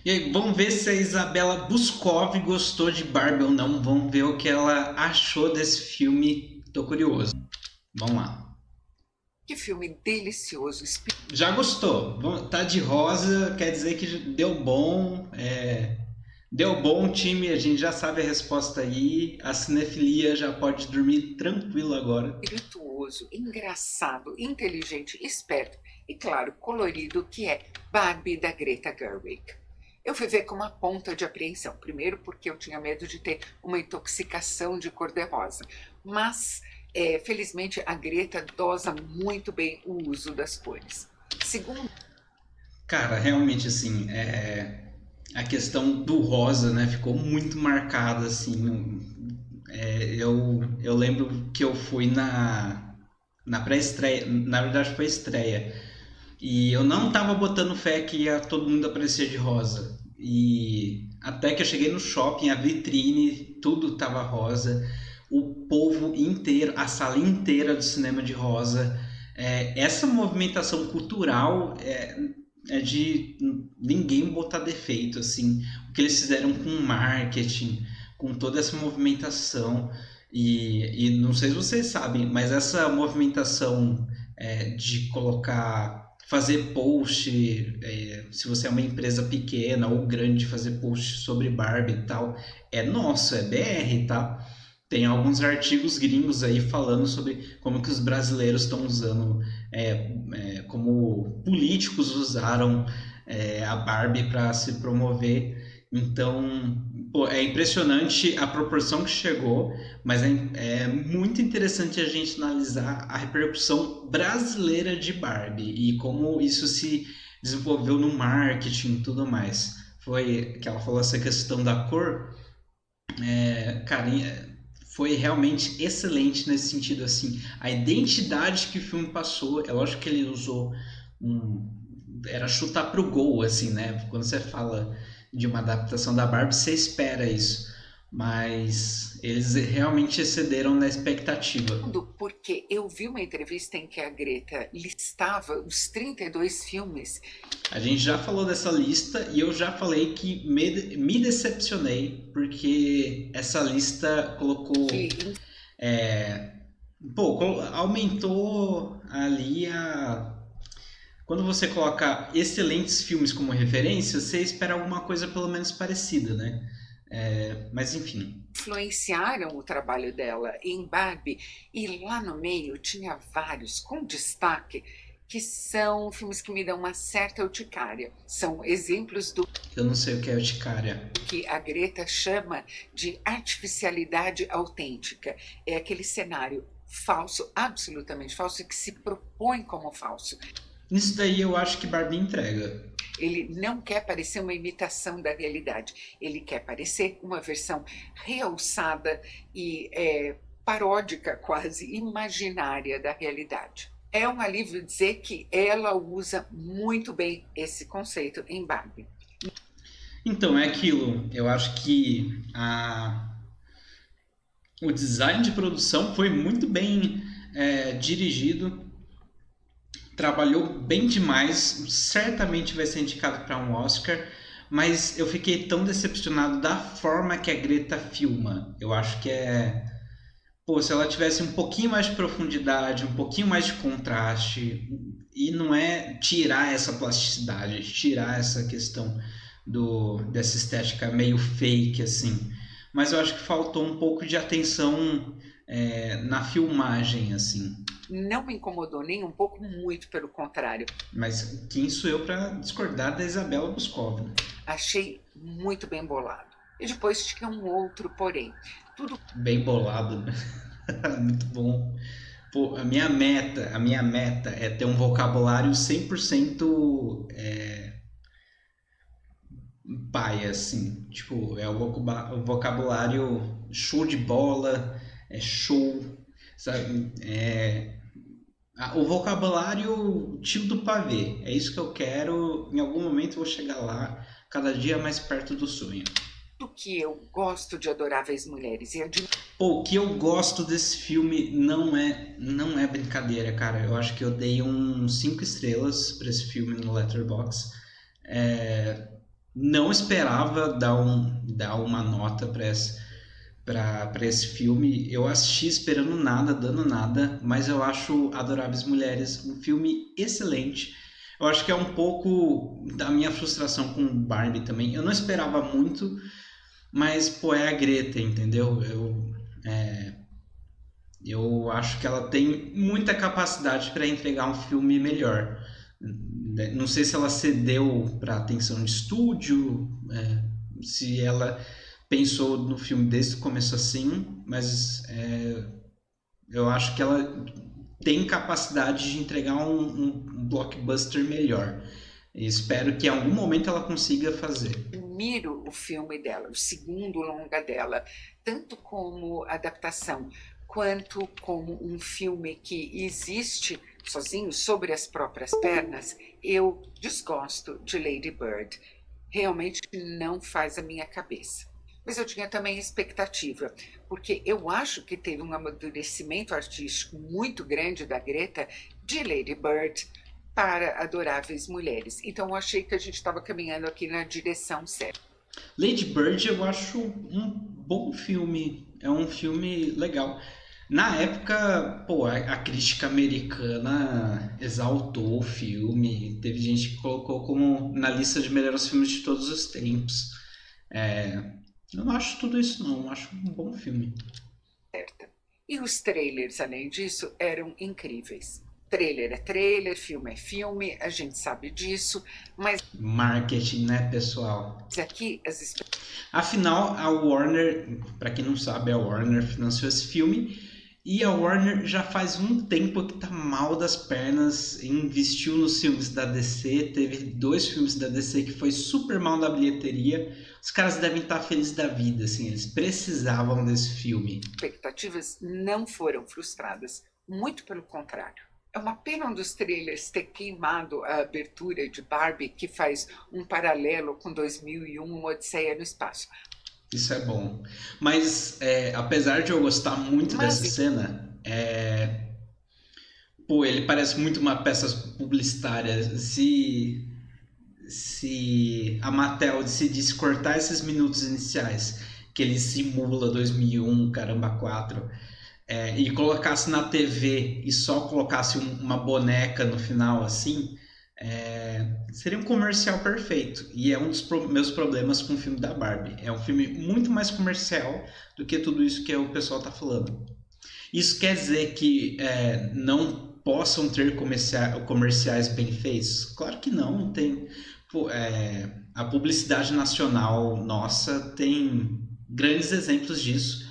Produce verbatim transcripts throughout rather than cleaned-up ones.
E aí, vamos ver se a Isabela Boscov gostou de Barbie ou não. Vamos ver o que ela achou desse filme. Tô curioso. Vamos lá. Que filme delicioso. Já gostou? Tá de rosa, quer dizer que deu bom. É... Deu bom, time. A gente já sabe a resposta aí. A cinefilia já pode dormir tranquilo agora. Espirituoso, engraçado, inteligente, esperto e, claro, colorido, que é Barbie da Greta Gerwig. Eu fui ver com uma ponta de apreensão. Primeiro porque eu tinha medo de ter uma intoxicação de cor-de-rosa. Mas, é, felizmente, a Greta dosa muito bem o uso das cores. Segundo... Cara, realmente, assim, é... a questão do rosa, né, ficou muito marcada, assim. É, eu, eu lembro que eu fui na, na pré-estreia, na verdade foi estreia, e eu não tava botando fé que ia todo mundo aparecer de rosa. E até que eu cheguei no shopping, a vitrine, tudo tava rosa, o povo inteiro, a sala inteira do cinema de rosa. É, essa movimentação cultural é, é de ninguém botar defeito, assim. O que eles fizeram com o marketing, com toda essa movimentação. E, e não sei se vocês sabem, mas essa movimentação é, de colocar, fazer post, é, se você é uma empresa pequena ou grande, fazer post sobre Barbie e tal, é nosso, é B R, tá? Tem alguns artigos gringos aí falando sobre como que os brasileiros estão usando, é, é, como políticos usaram é, a Barbie para se promover. Então, pô, é impressionante a proporção que chegou, mas é, é muito interessante a gente analisar a repercussão brasileira de Barbie e como isso se desenvolveu no marketing e tudo mais. Foi que ela falou essa questão da cor, é, cara, foi realmente excelente nesse sentido, assim, a identidade que o filme passou, é lógico que ele usou um, era chutar pro gol, assim, né, quando você fala de uma adaptação da Barbie, você espera isso, mas eles realmente excederam na expectativa. Porque eu vi uma entrevista em que a Greta listava os trinta e dois filmes. A gente já falou dessa lista e eu já falei que me, me decepcionei porque essa lista colocou. Que... É, pô, aumentou ali a. Quando você coloca excelentes filmes como referência, você espera alguma coisa pelo menos parecida, né? É, mas enfim. Influenciaram o trabalho dela em Barbie e lá no meio tinha vários com destaque que são filmes que me dão uma certa urticária. São exemplos do... Eu não sei o que é urticária. Que a Greta chama de artificialidade autêntica. É aquele cenário falso, absolutamente falso, que se propõe como falso. Nisso daí eu acho que Barbie entrega. Ele não quer parecer uma imitação da realidade. Ele quer parecer uma versão realçada e é, paródica, quase imaginária da realidade. É um alívio dizer que ela usa muito bem esse conceito em Barbie. Então, é aquilo. Eu acho que a... o design de produção foi muito bem é, dirigido. Trabalhou bem demais. Certamente vai ser indicado para um Oscar. Mas eu fiquei tão decepcionado da forma que a Greta filma. Eu acho que é... Pô, se ela tivesse um pouquinho mais de profundidade, um pouquinho mais de contraste, e não é tirar essa plasticidade, tirar essa questão do, dessa estética meio fake, assim. Mas eu acho que faltou um pouco de atenção é, na filmagem, assim. Não me incomodou nem um pouco, muito pelo contrário. Mas quem sou eu para discordar da Isabela Boscov? Né? Achei muito bem bolado. E depois tinha um outro porém. Tudo bem bolado, né? Muito bom. Pô, a minha meta, a minha meta é ter um vocabulário cem por cento é, pai, assim. Tipo, é o vocabulário show de bola, é show, sabe? É, o vocabulário tio do pavê. É isso que eu quero. Em algum momento eu vou chegar lá, cada dia mais perto do sonho. Do que eu gosto de Adoráveis Mulheres e de... Pô, o que eu gosto desse filme não é não é brincadeira, cara. Eu acho que eu dei um cinco estrelas para esse filme no Letterboxd. É, não esperava dar, um, dar uma nota para esse, pra, pra esse filme. Eu assisti esperando nada, dando nada, mas eu acho Adoráveis Mulheres um filme excelente. Eu acho que é um pouco da minha frustração com Barbie também. Eu não esperava muito, mas, pô, é a Greta, entendeu? Eu, é, eu acho que ela tem muita capacidade para entregar um filme melhor. Não sei se ela cedeu para atenção de estúdio, é, se ela pensou no filme desde o começo assim, mas é, eu acho que ela tem capacidade de entregar um, um, um blockbuster melhor. E espero que em algum momento ela consiga fazer. Admiro o filme dela, o segundo longa dela, tanto como adaptação quanto como um filme que existe sozinho sobre as próprias pernas. Eu desgosto de Lady Bird. Realmente não faz a minha cabeça. Mas eu tinha também expectativa, porque eu acho que teve um amadurecimento artístico muito grande da Greta de Lady Bird para Adoráveis Mulheres. Então eu achei que a gente estava caminhando aqui na direção certa. Lady Bird eu acho um bom filme, é um filme legal. Na época, pô, a, a crítica americana exaltou o filme, teve gente que colocou como na lista de melhores filmes de todos os tempos. É, eu não acho tudo isso não, eu acho um bom filme. Certa. E os trailers, além disso, eram incríveis. Trailer é trailer, filme é filme, a gente sabe disso, mas Marketing, né, pessoal? aqui as Afinal, a Warner, para quem não sabe, a Warner financiou esse filme e a Warner já faz um tempo que tá mal das pernas, investiu nos filmes da D C, teve dois filmes da D C que foi super mal na bilheteria. Os caras devem estar felizes da vida, assim, eles precisavam desse filme. expectativas não foram frustradas, muito pelo contrário. É uma pena um dos trailers ter queimado a abertura de Barbie, que faz um paralelo com dois mil e um, Uma Odisseia no Espaço. Isso é bom. Mas, é, apesar de eu gostar muito Mas dessa cena, é... pô, ele parece muito uma peça publicitária. Se, se a Mattel decidisse cortar esses minutos iniciais, que ele simula dois mil e um, caramba, quatro, é, e colocasse na T V e só colocasse um- uma boneca no final, assim, é, seria um comercial perfeito. E é um dos pro- meus problemas com o filme da Barbie. É um filme muito mais comercial do que tudo isso que o pessoal tá falando. Isso quer dizer que é, não possam ter comercia- comerciais bem feitos? Claro que não. Tem, pô, é, a publicidade nacional nossa tem grandes exemplos disso,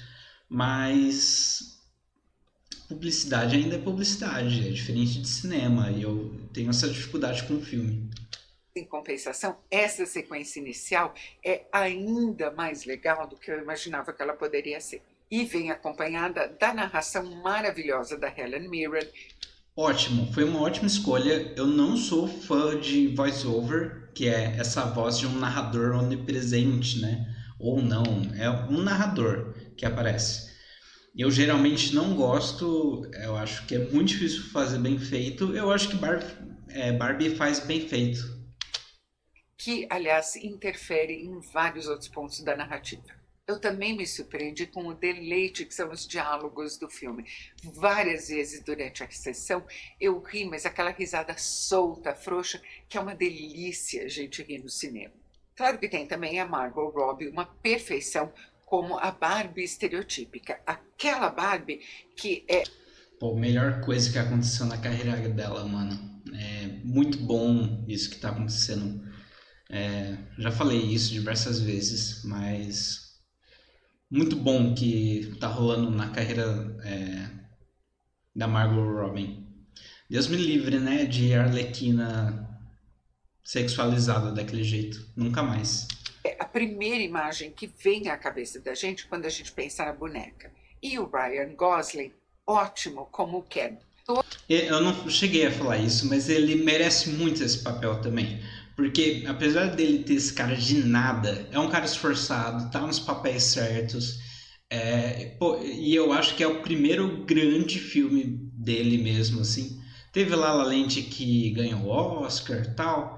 mas publicidade ainda é publicidade, é diferente de cinema, e eu tenho essa dificuldade com o filme. em compensação, essa sequência inicial é ainda mais legal do que eu imaginava que ela poderia ser. E vem acompanhada da narração maravilhosa da Helen Mirren. Ótimo, foi uma ótima escolha. Eu não sou fã de voice-over, que é essa voz de um narrador onipresente, né? Ou não, é um narrador que aparece. Eu geralmente não gosto, eu acho que é muito difícil fazer bem feito. Eu acho que Bar- é, Barbie faz bem feito. Que, aliás, interfere em vários outros pontos da narrativa. Eu também me surpreendi com o deleite que são os diálogos do filme. Várias vezes durante a sessão eu ri, mas aquela risada solta, frouxa, que é uma delícia a gente rir no cinema. Claro que tem também a Margot Robbie, uma perfeição como a Barbie estereotípica. Aquela Barbie que é Pô, melhor coisa que aconteceu na carreira dela, mano. É muito bom isso que tá acontecendo. É, já falei isso diversas vezes, mas muito bom que tá rolando na carreira é, da Margot Robbie. Deus me livre, né, de Arlequina sexualizada daquele jeito. Nunca mais. é a primeira imagem que vem à cabeça da gente quando a gente pensa na boneca. E o Ryan Gosling, ótimo como Ken. Eu não cheguei a falar isso, mas ele merece muito esse papel também. Porque apesar dele ter esse cara de nada, é um cara esforçado, tá nos papéis certos. É, pô, e eu acho que é o primeiro grande filme dele mesmo, assim. Teve lá La La Land que ganhou o Oscar e tal,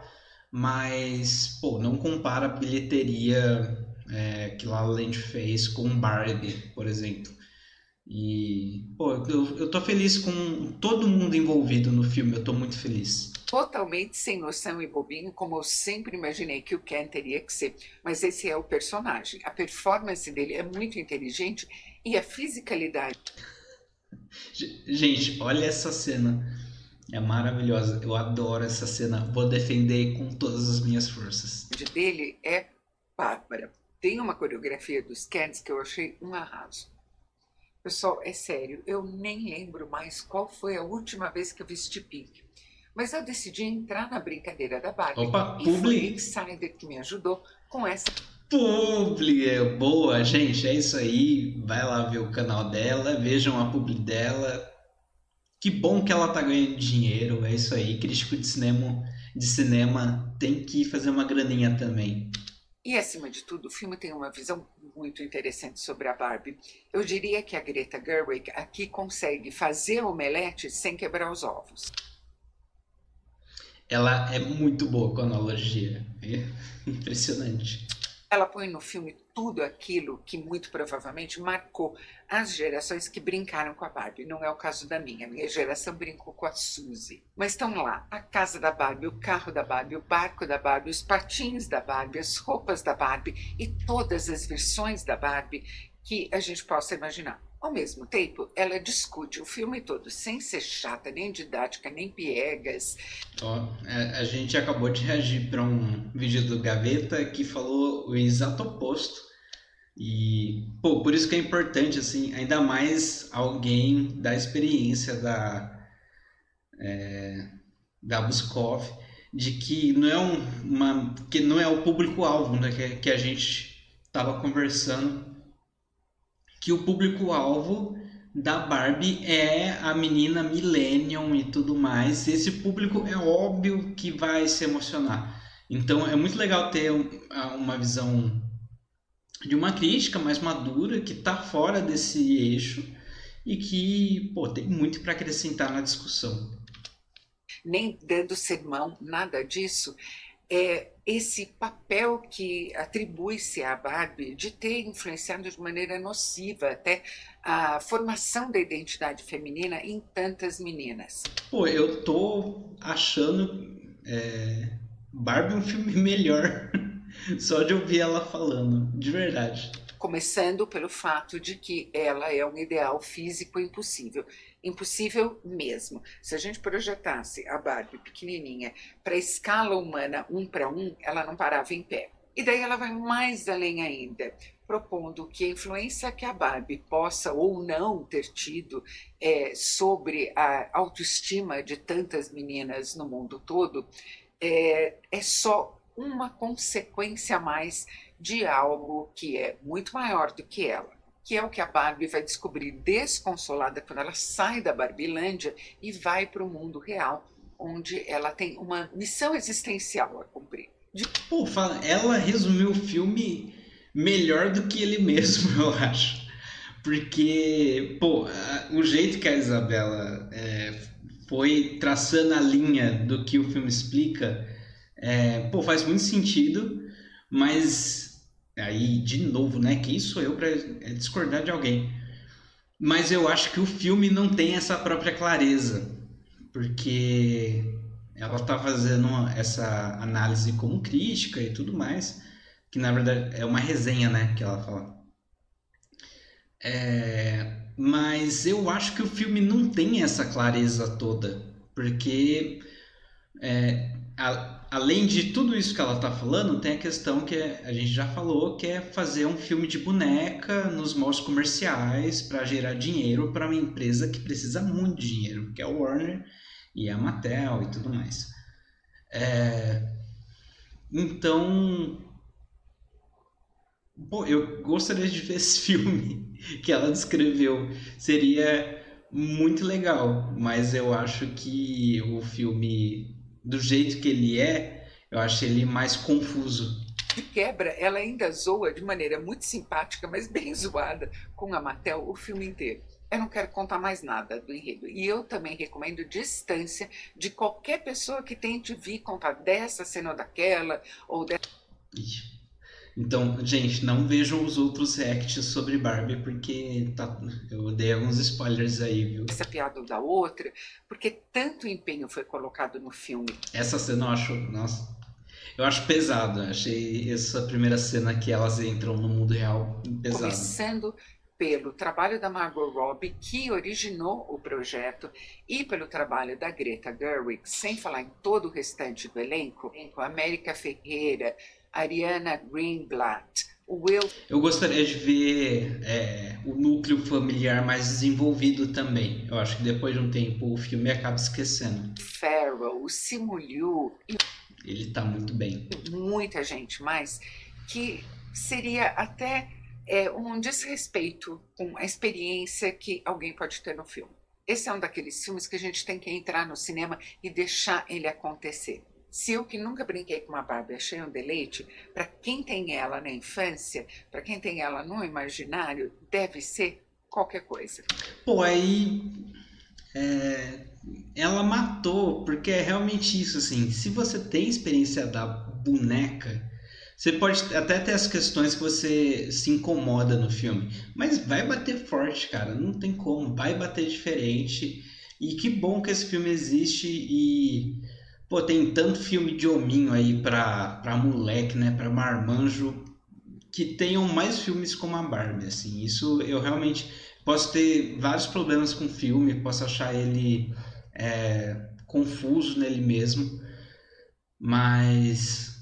mas, pô, não compara a bilheteria é, que La La Land fez com Barbie, por exemplo. E, pô, eu, eu tô feliz com todo mundo envolvido no filme, eu tô muito feliz. Totalmente sem noção e bobinho, como eu sempre imaginei que o Ken teria que ser. Mas esse é o personagem. A performance dele é muito inteligente e a fisicalidade Gente, olha essa cena. É maravilhosa. Eu adoro essa cena. Vou defender com todas as minhas forças. dele é bárbara. Tem uma coreografia dos Kens que eu achei um arraso. Pessoal, é sério, eu nem lembro mais qual foi a última vez que eu vesti pink. Mas eu decidi entrar na brincadeira da Barbie Opa, e foi publi. Insider que me ajudou com essa. Publi, é boa, gente. É isso aí. Vai lá ver o canal dela, vejam a publi dela. Que bom que ela tá ganhando dinheiro. É isso aí. Crítico de cinema, de cinema tem que fazer uma graninha também. E, acima de tudo, o filme tem uma visão muito interessante sobre a Barbie. Eu diria que a Greta Gerwig aqui consegue fazer omelete sem quebrar os ovos. Ela é muito boa com analogia. É impressionante. Ela põe no filme tudo aquilo que muito provavelmente marcou as gerações que brincaram com a Barbie. Não é o caso da minha. Minha geração brincou com a Suzy. Mas estão lá a casa da Barbie, o carro da Barbie, o barco da Barbie, os patins da Barbie, as roupas da Barbie e todas as versões da Barbie que a gente possa imaginar. Ao mesmo tempo, ela discute o filme todo, sem ser chata, nem didática, nem piegas. Ó, a, a gente acabou de reagir para um vídeo do Gaveta que falou o exato oposto. E, pô, por isso que é importante, assim, ainda mais alguém da experiência da, da Boscov, de que não é um, uma, que não é o público-alvo, né, que, que a gente estava conversando, que o público-alvo da Barbie é a menina millennium e tudo mais. Esse público é óbvio que vai se emocionar. Então é muito legal ter uma visão de uma crítica mais madura que está fora desse eixo e que, pô, tem muito para acrescentar na discussão. Nem dando sermão, nada disso. É esse papel que atribui-se à Barbie de ter influenciado de maneira nociva até a formação da identidade feminina em tantas meninas. Pô, eu tô achando é, Barbie um filme melhor só de ouvir ela falando, de verdade. Começando pelo fato de que ela é um ideal físico impossível. Impossível mesmo. Se a gente projetasse a Barbie pequenininha para a escala humana um para um, ela não parava em pé. E daí ela vai mais além ainda, propondo que a influência que a Barbie possa ou não ter tido é, sobre a autoestima de tantas meninas no mundo todo é, é só uma consequência a mais de algo que é muito maior do que ela, que é o que a Barbie vai descobrir desconsolada quando ela sai da Barbilândia e vai para o mundo real, onde ela tem uma missão existencial a cumprir. De... Pô, fala, ela resumiu o filme melhor do que ele mesmo, eu acho. Porque, pô, o jeito que a Isabela é, foi traçando a linha do que o filme explica, é, pô, faz muito sentido, mas aí, de novo, né? Quem sou eu para discordar de alguém? Mas eu acho que o filme não tem essa própria clareza, porque ela está fazendo essa análise como crítica e tudo mais, que na verdade é uma resenha, né? Que ela fala. É, mas eu acho que o filme não tem essa clareza toda, porque é, a, além de tudo isso que ela está falando, tem a questão que a gente já falou, que é fazer um filme de boneca nos moldes comerciais para gerar dinheiro para uma empresa que precisa muito de dinheiro, que é a Warner e a Mattel e tudo mais. É, então, pô, eu gostaria de ver esse filme que ela descreveu. Seria muito legal, mas eu acho que o filme, do jeito que ele é, eu acho ele mais confuso. De quebra, ela ainda zoa de maneira muito simpática, mas bem zoada, com a Mattel o filme inteiro. Eu não quero contar mais nada do enredo. E eu também recomendo distância de qualquer pessoa que tente vir contar dessa cena ou daquela, ou dessa Ih. Então, gente, não vejam os outros reacts sobre Barbie, porque tá, eu dei alguns spoilers aí, viu? piada ou da outra, porque tanto empenho foi colocado no filme. Essa cena eu acho, nossa, eu acho pesado. Achei essa primeira cena que elas entram no mundo real pesado. Começando pelo trabalho da Margot Robbie, que originou o projeto, e pelo trabalho da Greta Gerwig, sem falar em todo o restante do elenco, com América Ferreira, Ariana Greenblatt, o Will Eu gostaria de ver é, o núcleo familiar mais desenvolvido também. Eu acho que depois de um tempo o filme acaba esquecendo. Ferrell, o Simu Liu e Ele tá muito bem. muita gente mais, que seria até é, um desrespeito com a experiência que alguém pode ter no filme. Esse é um daqueles filmes que a gente tem que entrar no cinema e deixar ele acontecer. Se eu, que nunca brinquei com uma Barbie, achei um deleite, para quem tem ela na infância, para quem tem ela no imaginário, deve ser qualquer coisa. Pô, aí é, ela matou, porque é realmente isso, assim, se você tem experiência da boneca, você pode até ter as questões que você se incomoda no filme, mas vai bater forte, cara, não tem como, vai bater diferente, e que bom que esse filme existe e, pô, tem tanto filme de hominho aí pra, pra moleque, né, pra marmanjo, que tenham mais filmes como a Barbie, assim, isso eu realmente posso ter vários problemas com o filme, posso achar ele é, confuso nele mesmo, mas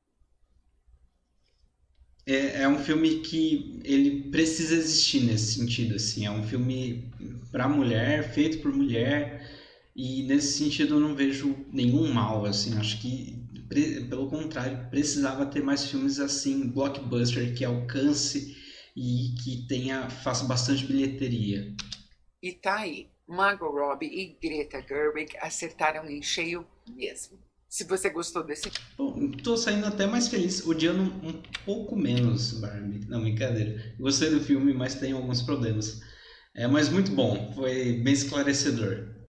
é, é um filme que ele precisa existir nesse sentido, assim, é um filme para mulher, feito por mulher, e nesse sentido eu não vejo nenhum mal, assim, acho que pre- pelo contrário, precisava ter mais filmes assim, blockbuster, que alcance e que tenha, faça bastante bilheteria. E tá aí, Margot Robbie e Greta Gerwig acertaram em cheio mesmo. Se você gostou desse Bom, tô saindo até mais feliz, odiando um pouco menos Barbie. Não, brincadeira. Gostei do filme, mas tem alguns problemas. É, mas muito bom, foi bem esclarecedor.